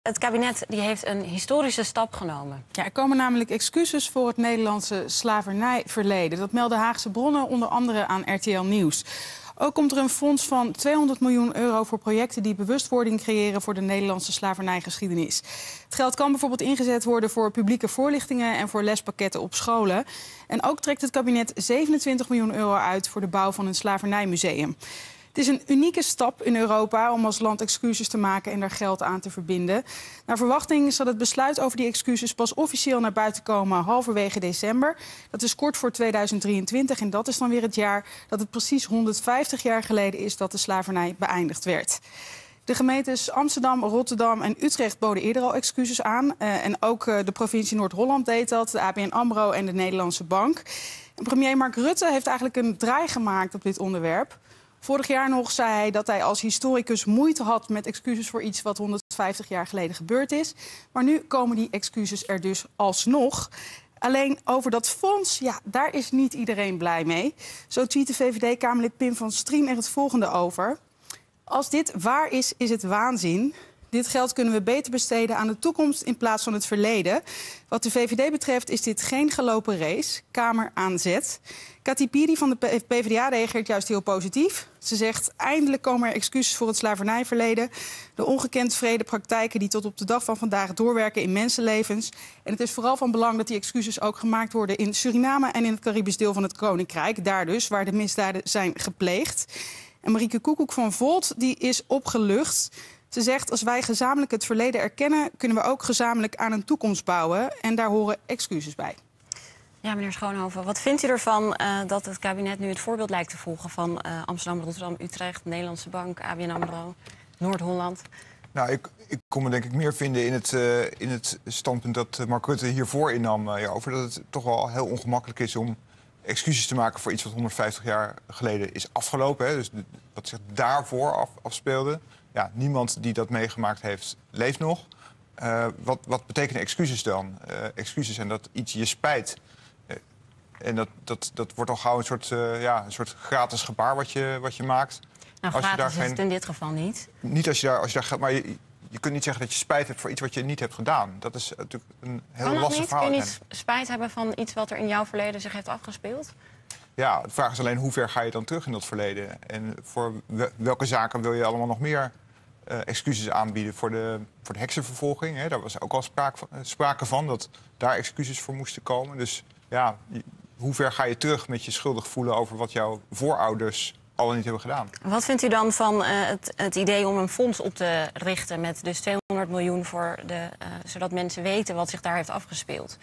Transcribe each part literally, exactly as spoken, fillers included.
Het kabinet die heeft een historische stap genomen. Ja, er komen namelijk excuses voor het Nederlandse slavernijverleden. Dat melden Haagse bronnen, onder andere aan R T L Nieuws. Ook komt er een fonds van tweehonderd miljoen euro voor projecten die bewustwording creëren voor de Nederlandse slavernijgeschiedenis. Het geld kan bijvoorbeeld ingezet worden voor publieke voorlichtingen en voor lespakketten op scholen. En ook trekt het kabinet zevenentwintig miljoen euro uit voor de bouw van een slavernijmuseum. Het is een unieke stap in Europa om als land excuses te maken en daar geld aan te verbinden. Naar verwachting zal het besluit over die excuses pas officieel naar buiten komen halverwege december. Dat is kort voor tweeduizend drieëntwintig en dat is dan weer het jaar dat het precies honderdvijftig jaar geleden is dat de slavernij beëindigd werd. De gemeentes Amsterdam, Rotterdam en Utrecht boden eerder al excuses aan. Uh, en ook uh, de provincie Noord-Holland deed dat, de A B N AMRO en de Nederlandse Bank. En premier Mark Rutte heeft eigenlijk een draai gemaakt op dit onderwerp. Vorig jaar nog zei hij dat hij als historicus moeite had met excuses voor iets wat honderdvijftig jaar geleden gebeurd is. Maar nu komen die excuses er dus alsnog. Alleen over dat fonds, ja, daar is niet iedereen blij mee. Zo tweette V V D-Kamerlid Pim van Strien er het volgende over. Als dit waar is, is het waanzin. Dit geld kunnen we beter besteden aan de toekomst in plaats van het verleden. Wat de V V D betreft is dit geen gelopen race. Kamer aan zet. Kati Piri van de P v d A reageert juist heel positief. Ze zegt, eindelijk komen er excuses voor het slavernijverleden. De ongekend vrede praktijken die tot op de dag van vandaag doorwerken in mensenlevens. En het is vooral van belang dat die excuses ook gemaakt worden in Suriname en in het Caribisch deel van het Koninkrijk. Daar dus, waar de misdaden zijn gepleegd. En Marieke Koekoek van Volt die is opgelucht. Ze zegt, als wij gezamenlijk het verleden erkennen, kunnen we ook gezamenlijk aan een toekomst bouwen. En daar horen excuses bij. Ja, meneer Schoonhoven, wat vindt u ervan uh, dat het kabinet nu het voorbeeld lijkt te volgen van uh, Amsterdam, Rotterdam, Utrecht, Nederlandse Bank, A B N AMRO, Noord-Holland? Nou, ik, ik kon me denk ik meer vinden in het, uh, in het standpunt dat Mark Rutte hiervoor innam uh, over. Dat het toch wel heel ongemakkelijk is om excuses te maken voor iets wat honderdvijftig jaar geleden is afgelopen. Hè? Dus de, wat zich daarvoor af, afspeelde. Ja, niemand die dat meegemaakt heeft, leeft nog. Uh, wat, wat betekenen excuses dan? Uh, excuses en dat iets je spijt. Uh, en dat, dat, dat wordt al gauw een soort, uh, ja, een soort gratis gebaar wat je, wat je maakt. Nou, als gratis je daar is geen, het in dit geval niet. Niet als je daar... Als je daar maar je, je kunt niet zeggen dat je spijt hebt voor iets wat je niet hebt gedaan. Dat is natuurlijk een heel lastig verhaal. Kun je niet spijt hebben van iets wat er in jouw verleden zich heeft afgespeeld? Ja, de vraag is alleen hoe ver ga je dan terug in dat verleden? En voor welke zaken wil je allemaal nog meer uh, excuses aanbieden? Voor de, voor de heksenvervolging, hè? Daar was ook al sprake van, sprake van dat daar excuses voor moesten komen. Dus ja, hoe ver ga je terug met je schuldig voelen over wat jouw voorouders al en niet hebben gedaan? Wat vindt u dan van uh, het, het idee om een fonds op te richten met dus tweehonderd miljoen voor de, uh, zodat mensen weten wat zich daar heeft afgespeeld?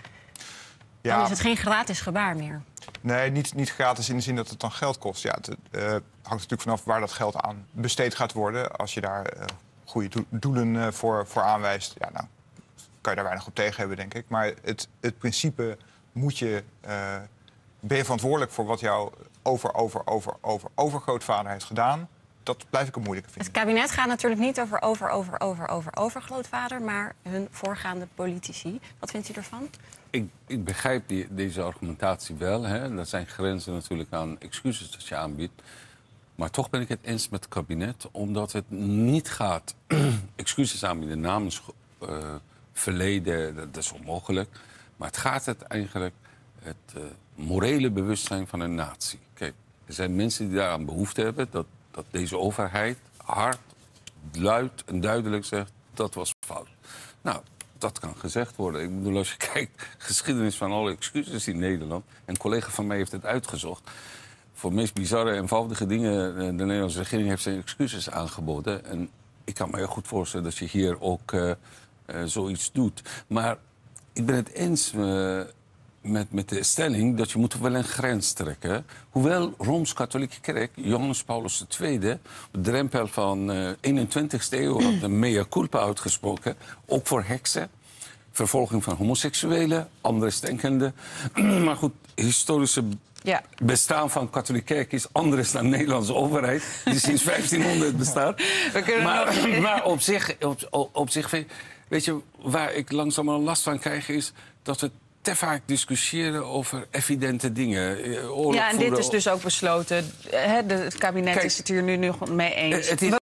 Ja. Dan is het geen gratis gebaar meer. Nee, niet, niet gratis in de zin dat het dan geld kost. Ja, het uh, hangt natuurlijk vanaf waar dat geld aan besteed gaat worden. Als je daar uh, goede do doelen uh, voor, voor aanwijst, ja, nou, kan je daar weinig op tegen hebben, denk ik. Maar het, het principe moet je... Uh, ben je verantwoordelijk voor wat jouw over, over, over, over, overgrootvader heeft gedaan? Dat blijf ik een moeilijke vinden. Het kabinet gaat natuurlijk niet over over, over, over, over, overgrootvader, maar hun voorgaande politici. Wat vindt u ervan? Ik, ik begrijp die, deze argumentatie wel. Hè. Er zijn grenzen natuurlijk aan excuses dat je aanbiedt. Maar toch ben ik het eens met het kabinet, omdat het niet gaat excuses aanbieden namens uh, verleden, dat, dat is onmogelijk. Maar het gaat het eigenlijk het uh, morele bewustzijn van een natie. Kijk, er zijn mensen die daaraan behoefte hebben dat, dat deze overheid hard, luid en duidelijk zegt dat was fout. Nou, dat kan gezegd worden. Ik bedoel, als je kijkt, geschiedenis van alle excuses in Nederland, een collega van mij heeft het uitgezocht. Voor de meest bizarre en eenvoudige dingen, de Nederlandse regering heeft zijn excuses aangeboden. En ik kan me heel goed voorstellen dat je hier ook uh, uh, zoiets doet. Maar ik ben het eens uh, met, met de stelling dat je moet wel een grens trekken. Hoewel Rooms-Katholieke Kerk, Johannes Paulus de Tweede, op de drempel van de uh, eenentwintigste eeuw had de mea culpa uitgesproken, ook voor heksen. Vervolging van homoseksuelen, andere denkenden. Maar goed, historische ja. bestaan van katholieke kerk is anders dan de Nederlandse overheid, die sinds vijftienhonderd bestaat. We kunnen maar, nog... maar op zich, op, op zich, weet je, waar ik langzamerhand last van krijg, is dat we te vaak discussiëren over evidente dingen. Oorlog ja, en dit is dus ook besloten. Het kabinet Kijk, is het hier nu nog mee eens.